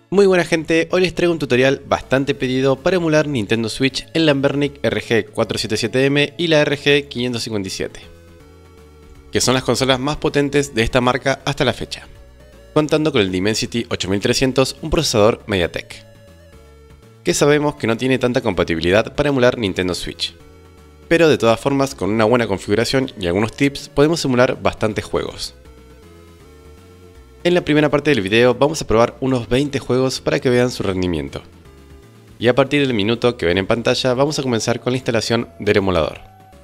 Muy buena gente, hoy les traigo un tutorial bastante pedido para emular Nintendo Switch en la Anbernic RG477M y la RG557, que son las consolas más potentes de esta marca hasta la fecha, contando con el Dimensity 8300, un procesador MediaTek, que sabemos que no tiene tanta compatibilidad para emular Nintendo Switch. Pero de todas formas, con una buena configuración y algunos tips podemos emular bastantes juegos. En la primera parte del video vamos a probar unos 20 juegos para que vean su rendimiento. Y a partir del minuto que ven en pantalla vamos a comenzar con la instalación del emulador.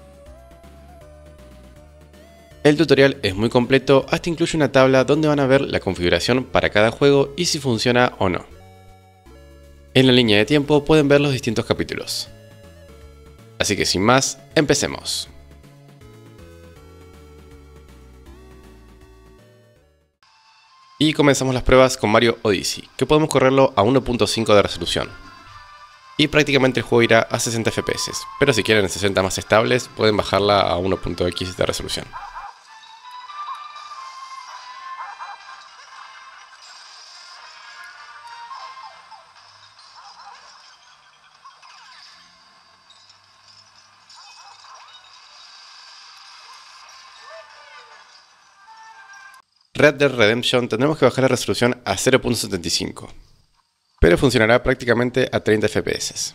El tutorial es muy completo, hasta incluye una tabla donde van a ver la configuración para cada juego y si funciona o no. En la línea de tiempo pueden ver los distintos capítulos. Así que sin más, empecemos. Y comenzamos las pruebas con Mario Odyssey, que podemos correrlo a 1.5 de resolución. Y prácticamente el juego irá a 60 FPS, pero si quieren 60 más estables, pueden bajarla a 1.x de resolución. Red Dead Redemption tendremos que bajar la resolución a 0.75, pero funcionará prácticamente a 30 FPS.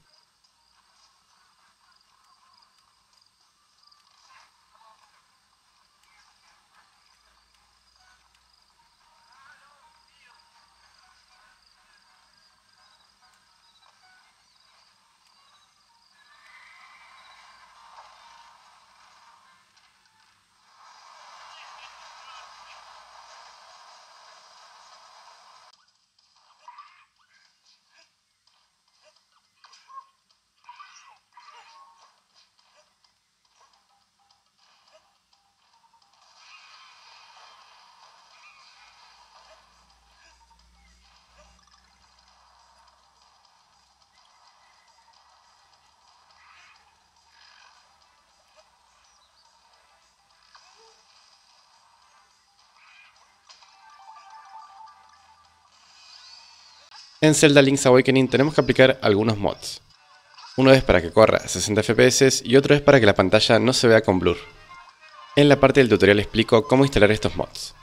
En Zelda Link's Awakening tenemos que aplicar algunos mods. Uno es para que corra a 60 FPS y otro es para que la pantalla no se vea con blur. En la parte del tutorial explico cómo instalar estos mods.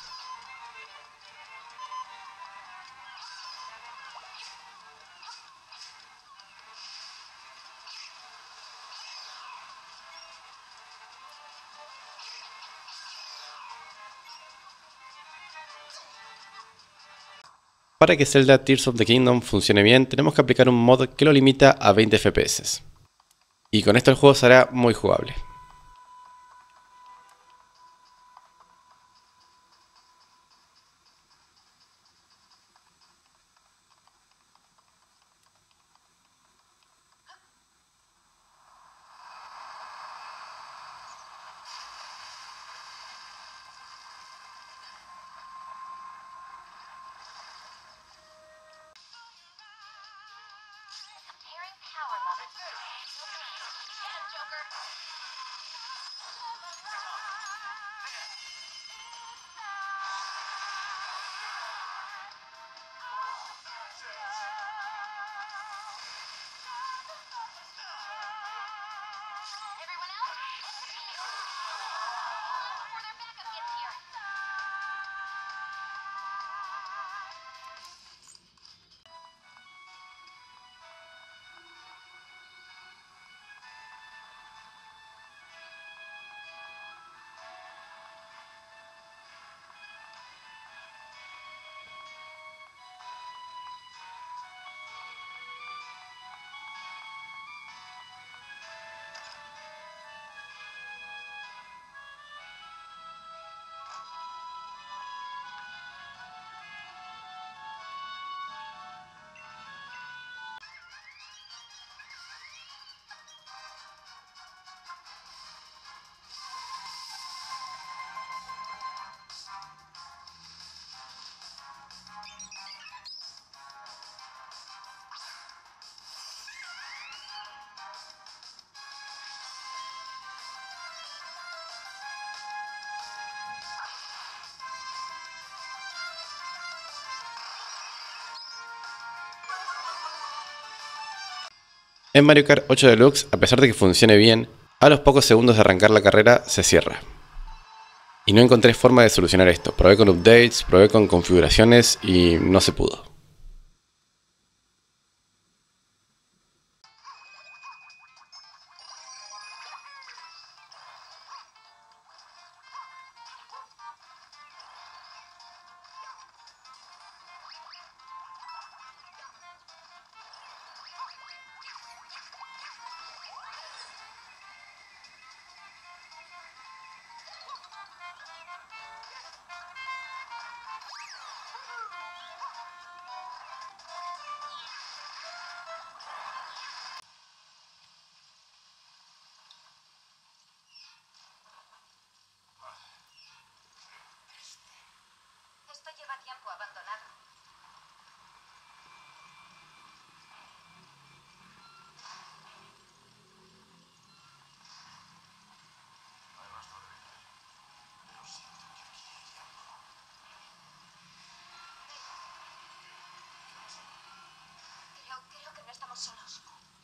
Para que Zelda Tears of the Kingdom funcione bien, tenemos que aplicar un mod que lo limita a 20 FPS. Y con esto el juego será muy jugable. En Mario Kart 8 Deluxe, a pesar de que funcione bien, a los pocos segundos de arrancar la carrera se cierra. Y no encontré forma de solucionar esto. Probé con updates, probé con configuraciones y no se pudo. Esto lleva tiempo abandonado. Creo que no estamos solos.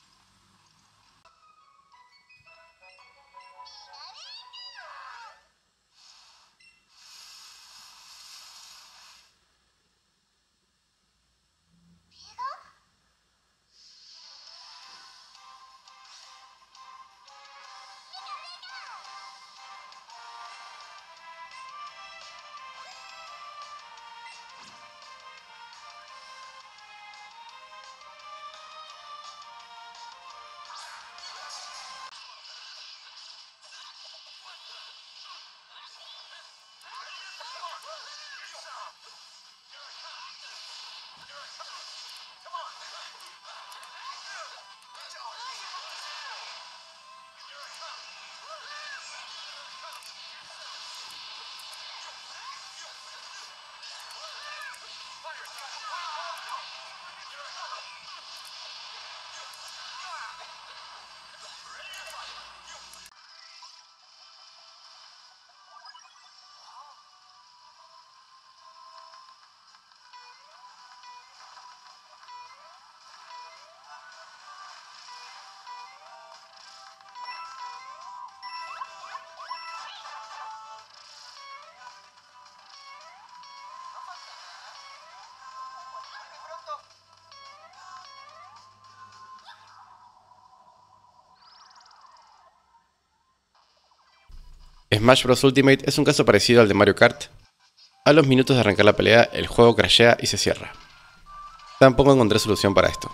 Smash Bros. Ultimate es un caso parecido al de Mario Kart. A los minutos de arrancar la pelea, el juego crashea y se cierra. Tampoco encontré solución para esto.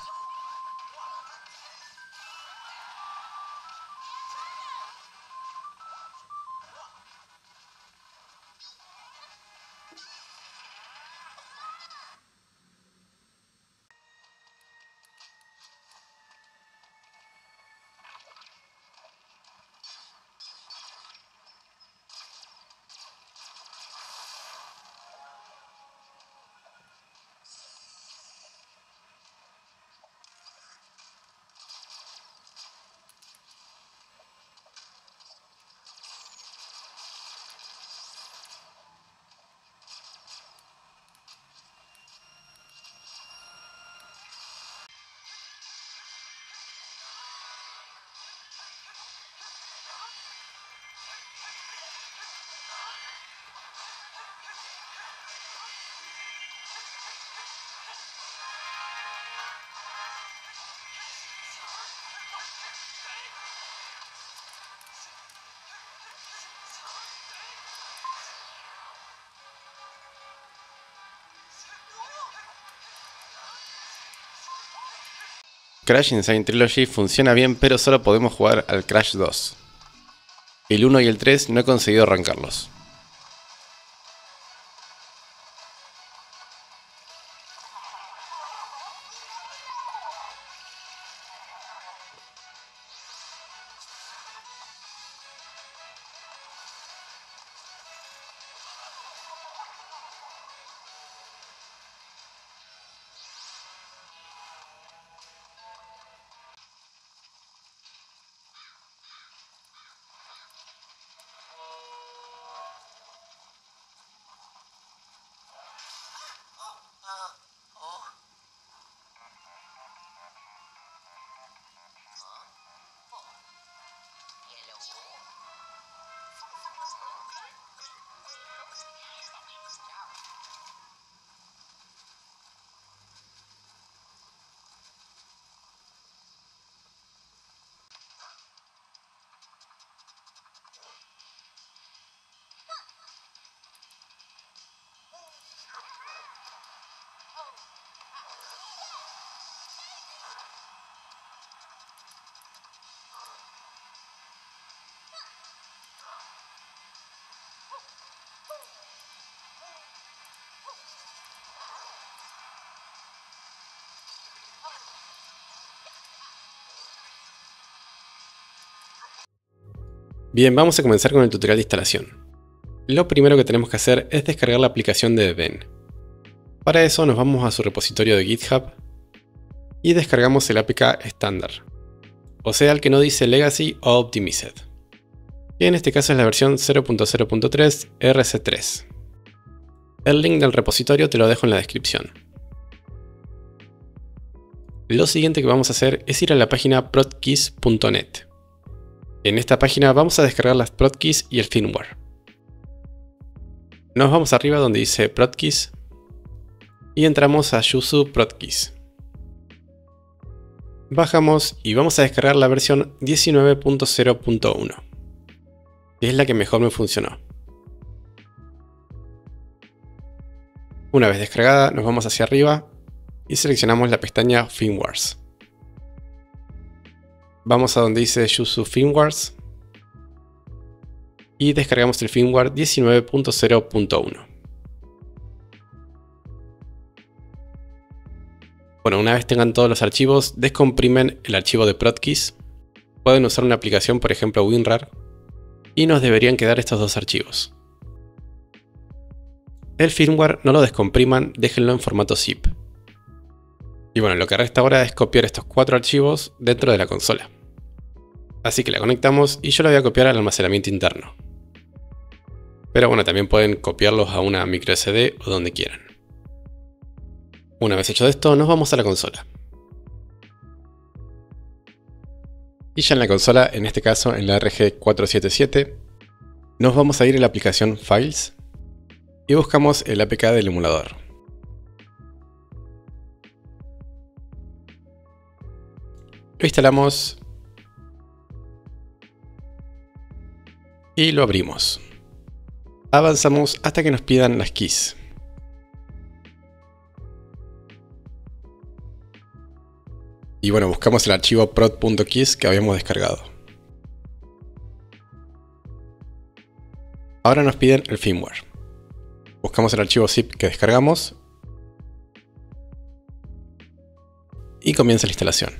Crash Insane Trilogy funciona bien, pero solo podemos jugar al Crash 2. El 1 y el 3 no he conseguido arrancarlos. Bien, vamos a comenzar con el tutorial de instalación. Lo primero que tenemos que hacer es descargar la aplicación de Debian. Para eso nos vamos a su repositorio de GitHub y descargamos el APK estándar, o sea el que no dice Legacy o Optimized, que en este caso es la versión 0.0.3 RC3. El link del repositorio te lo dejo en la descripción. Lo siguiente que vamos a hacer es ir a la página protkeys.net. En esta página vamos a descargar las protkeys y el firmware. Nos vamos arriba donde dice protkeys y entramos a Yuzu Protkeys. Bajamos y vamos a descargar la versión 19.0.1, que es la que mejor me funcionó. Una vez descargada, nos vamos hacia arriba y seleccionamos la pestaña Firmwares. Vamos a donde dice Yuzu Firmwares y descargamos el firmware 19.0.1. Bueno, una vez tengan todos los archivos, descomprimen el archivo de protkeys. Pueden usar una aplicación, por ejemplo WinRAR, y nos deberían quedar estos dos archivos. El firmware no lo descompriman, déjenlo en formato zip. Y bueno, lo que resta ahora es copiar estos 4 archivos dentro de la consola. Así que la conectamos y yo la voy a copiar al almacenamiento interno. Pero bueno, también pueden copiarlos a una microSD o donde quieran. Una vez hecho esto, nos vamos a la consola. Y ya en la consola, en este caso en la RG477, nos vamos a ir a la aplicación Files y buscamos el APK del emulador. Lo instalamos y lo abrimos. Avanzamos hasta que nos pidan las keys. Y bueno, buscamos el archivo prod.keys que habíamos descargado. Ahora nos piden el firmware. Buscamos el archivo zip que descargamos y comienza la instalación.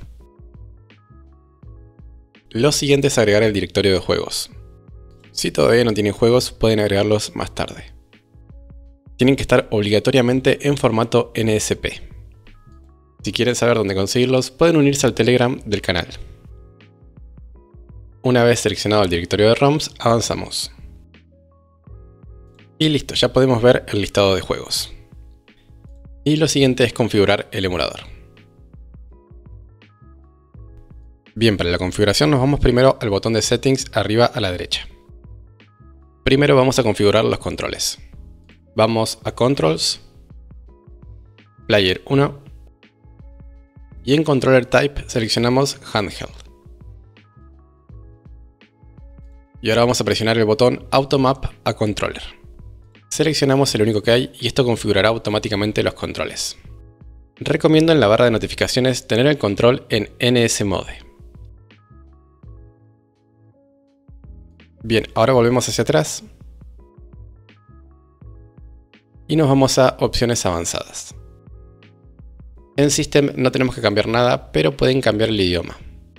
Lo siguiente es agregar el directorio de juegos. Si todavía no tienen juegos, pueden agregarlos más tarde. Tienen que estar obligatoriamente en formato NSP. Si quieren saber dónde conseguirlos, pueden unirse al Telegram del canal. Una vez seleccionado el directorio de ROMs, avanzamos. Y listo, ya podemos ver el listado de juegos. Y lo siguiente es configurar el emulador. Bien, para la configuración nos vamos primero al botón de Settings arriba a la derecha. Primero vamos a configurar los controles. Vamos a Controls, Player 1 y en Controller Type seleccionamos Handheld. Y ahora vamos a presionar el botón Automap a Controller. Seleccionamos el único que hay y esto configurará automáticamente los controles. Recomiendo en la barra de notificaciones tener el control en NS Mode. Bien, ahora volvemos hacia atrás y nos vamos a opciones avanzadas. En System no tenemos que cambiar nada, pero pueden cambiar el idioma.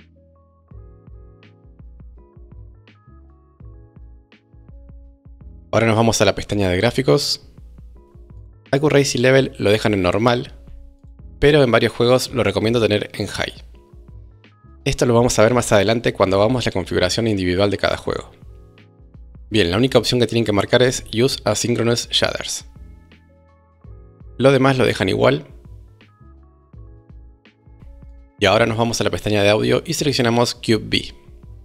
Ahora nos vamos a la pestaña de gráficos. Accuracy Level lo dejan en normal, pero en varios juegos lo recomiendo tener en High. Esto lo vamos a ver más adelante cuando hagamos la configuración individual de cada juego. Bien, la única opción que tienen que marcar es Use Asynchronous Shaders. Lo demás lo dejan igual. Y ahora nos vamos a la pestaña de audio y seleccionamos Cube B.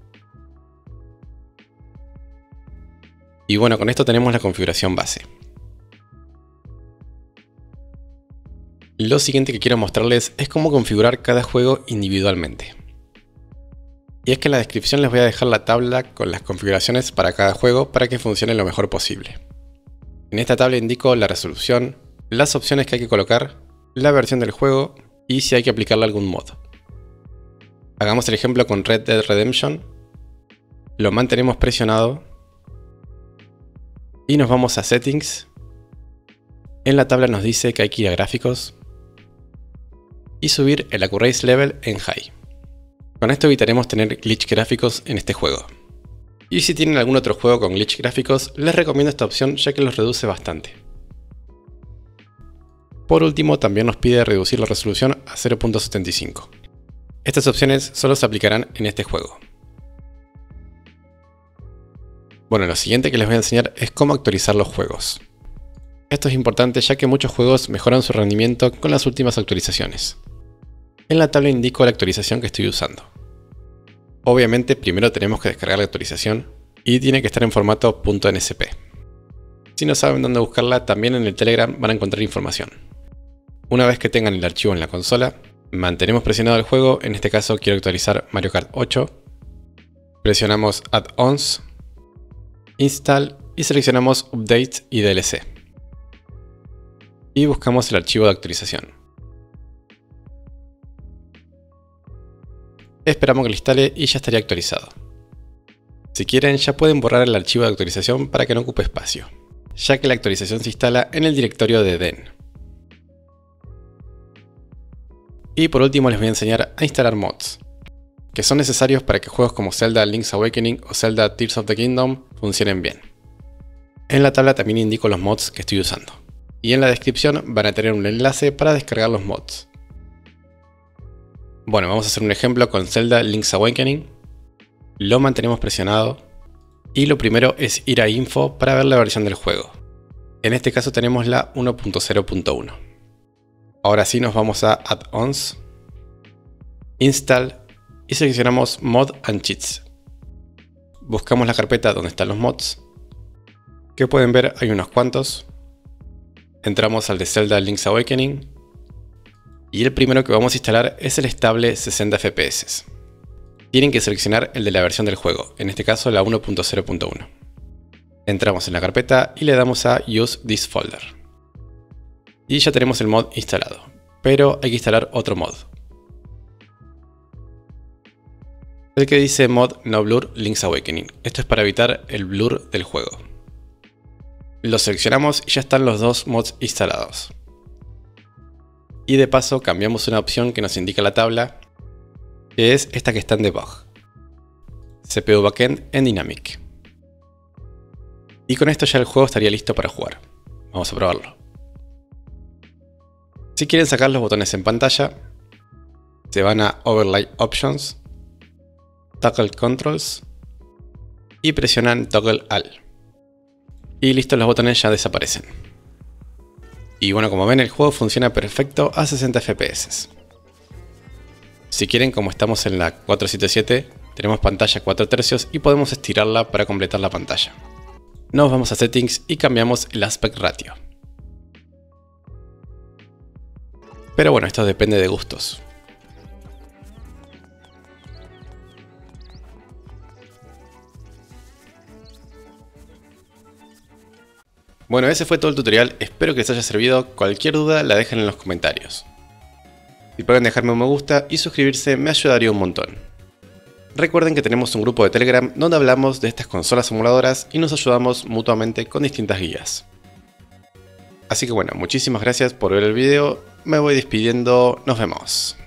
Y bueno, con esto tenemos la configuración base. Lo siguiente que quiero mostrarles es cómo configurar cada juego individualmente. Y es que en la descripción les voy a dejar la tabla con las configuraciones para cada juego para que funcione lo mejor posible. En esta tabla indico la resolución, las opciones que hay que colocar, la versión del juego y si hay que aplicarle algún modo. Hagamos el ejemplo con Red Dead Redemption. Lo mantenemos presionado y nos vamos a Settings. En la tabla nos dice que hay que ir a Gráficos y subir el Accuracy Level en High. Con esto evitaremos tener glitch gráficos en este juego. Y si tienen algún otro juego con glitch gráficos, les recomiendo esta opción ya que los reduce bastante. Por último, también nos pide reducir la resolución a 0.75. Estas opciones solo se aplicarán en este juego. Bueno, lo siguiente que les voy a enseñar es cómo actualizar los juegos. Esto es importante ya que muchos juegos mejoran su rendimiento con las últimas actualizaciones. En la tabla indico la actualización que estoy usando. Obviamente primero tenemos que descargar la actualización y tiene que estar en formato .nsp. Si no saben dónde buscarla, también en el Telegram van a encontrar información. Una vez que tengan el archivo en la consola, mantenemos presionado el juego, en este caso quiero actualizar Mario Kart 8. Presionamos Add-ons, Install y seleccionamos Updates y DLC. Y buscamos el archivo de actualización. Esperamos que lo instale y ya estaría actualizado. Si quieren ya pueden borrar el archivo de actualización para que no ocupe espacio, ya que la actualización se instala en el directorio de den. Y por último les voy a enseñar a instalar mods, que son necesarios para que juegos como Zelda Link's Awakening o Zelda Tears of the Kingdom funcionen bien. En la tabla también indico los mods que estoy usando. Y en la descripción van a tener un enlace para descargar los mods. Bueno, vamos a hacer un ejemplo con Zelda Link's Awakening. Lo mantenemos presionado. Y lo primero es ir a Info para ver la versión del juego. En este caso tenemos la 1.0.1. Ahora sí nos vamos a Add-ons, Install y seleccionamos Mod and Cheats. Buscamos la carpeta donde están los mods. Que pueden ver hay unos cuantos. Entramos al de Zelda Link's Awakening. Y el primero que vamos a instalar es el estable 60 FPS. Tienen que seleccionar el de la versión del juego, en este caso la 1.0.1. Entramos en la carpeta y le damos a Use this folder. Y ya tenemos el mod instalado, pero hay que instalar otro mod. El que dice mod no blur Link's Awakening. Esto es para evitar el blur del juego. Lo seleccionamos y ya están los dos mods instalados. Y de paso cambiamos una opción que nos indica la tabla, que es esta que está en debug. CPU Backend en Dynamic. Y con esto ya el juego estaría listo para jugar. Vamos a probarlo. Si quieren sacar los botones en pantalla, se van a Overlay Options, Toggle Controls y presionan Toggle All. Y listo, los botones ya desaparecen. Y bueno, como ven el juego funciona perfecto a 60 FPS. Si quieren, como estamos en la 477, tenemos pantalla 4 tercios y podemos estirarla para completar la pantalla. Nos vamos a Settings y cambiamos el Aspect Ratio. Pero bueno, esto depende de gustos. Bueno, ese fue todo el tutorial, espero que les haya servido. Cualquier duda la dejen en los comentarios. Si pueden dejarme un me gusta y suscribirse me ayudaría un montón. Recuerden que tenemos un grupo de Telegram donde hablamos de estas consolas emuladoras y nos ayudamos mutuamente con distintas guías. Así que bueno, muchísimas gracias por ver el video, me voy despidiendo, nos vemos.